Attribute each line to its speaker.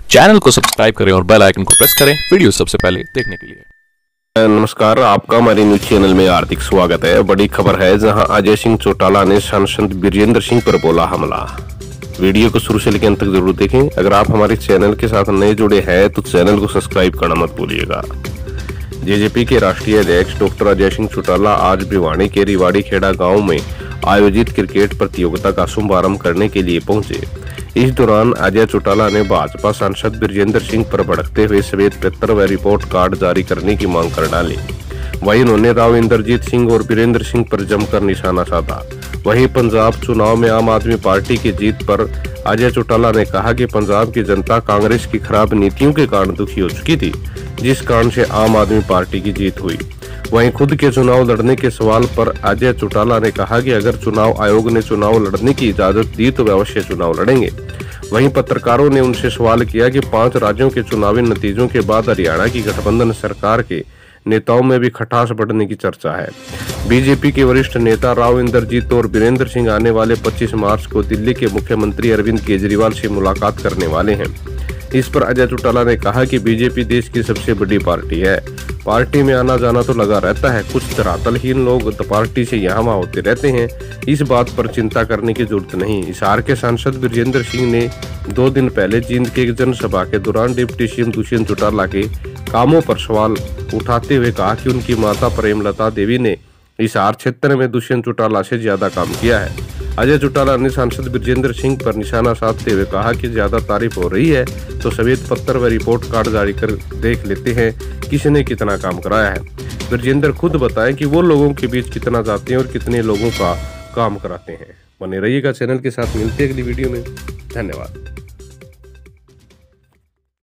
Speaker 1: Channel को subscribe करें और बेल आइकन को प्रेस करें वीडियो सबसे पहले देखने के लिए।
Speaker 2: नमस्कार, आपका हमारे न्यूज चैनल में हार्दिक स्वागत है। बड़ी खबर है, जहां अजय सिंह चौटाला ने सांसद वीरेंद्र सिंह पर बोला हमला। वीडियो को शुरू से लेकर अंत तक जरूर देखें। अगर आप हमारे चैनल के साथ नए जुड़े हैं तो चैनल को सब्सक्राइब करना मत भूलिएगा। जेजेपी के राष्ट्रीय अध्यक्ष डॉक्टर अजय सिंह चौटाला आज भिवानी के रिवाड़ी खेड़ा गाँव में आयोजित क्रिकेट प्रतियोगिता का शुभारंभ करने के लिए पहुंचे। इस दौरान अजय चौटाला ने भाजपा सांसद वीरेंद्र सिंह पर भड़कते हुए श्वेत पत्र व रिपोर्ट कार्ड जारी करने की मांग कर डाली। वहीं उन्होंने राव इंद्रजीत सिंह और वीरेंद्र सिंह पर जमकर निशाना साधा। वहीं पंजाब चुनाव में आम आदमी पार्टी की जीत पर अजय चौटाला ने कहा कि पंजाब की जनता कांग्रेस की खराब नीतियों के कारण दुखी हो चुकी थी, जिस कारण से आम आदमी पार्टी की जीत हुई। वहीं खुद के चुनाव लड़ने के सवाल पर अजय चौटाला ने कहा कि अगर चुनाव आयोग ने चुनाव लड़ने की इजाजत दी तो वे अवश्य चुनाव लड़ेंगे। वहीं पत्रकारों ने उनसे सवाल किया कि 5 राज्यों के चुनावी नतीजों के बाद हरियाणा की गठबंधन सरकार के नेताओं में भी खटास बढ़ने की चर्चा है। बीजेपी के वरिष्ठ नेता राव इंद्रजीत और वीरेंद्र सिंह आने वाले 25 मार्च को दिल्ली के मुख्यमंत्री अरविंद केजरीवाल से मुलाकात करने वाले हैं। इस पर अजय चौटाला ने कहा कि बीजेपी देश की सबसे बड़ी पार्टी है। पार्टी में आना जाना तो लगा रहता है, कुछ धरातलहीन लोग तो पार्टी से यहाँ वहाँ होते रहते हैं। इस बात पर चिंता करने की जरूरत नहीं। हिसार के सांसद वीरेंद्र सिंह ने 2 दिन पहले जींद के एक जनसभा के दौरान डिप्टी सीएम दुष्यंत चौटाला के कामों पर सवाल उठाते हुए कहा कि उनकी माता प्रेमलता देवी ने हिसार क्षेत्र में दुष्यंत चौटाला से ज्यादा काम किया है। अजय चौटाला ने सांसद वीरेंद्र सिंह पर निशाना साधते हुए कहा कि ज्यादा तारीफ हो रही है तो श्वेत पत्र व रिपोर्ट कार्ड जारी कर देख लेते हैं किसने कितना काम कराया है। वीरेंद्र खुद बताएं कि वो लोगों के बीच कितना जाते हैं और कितने लोगों का काम कराते हैं। बने रहिएगा चैनल के साथ, मिलते हैं अगली वीडियो में। धन्यवाद।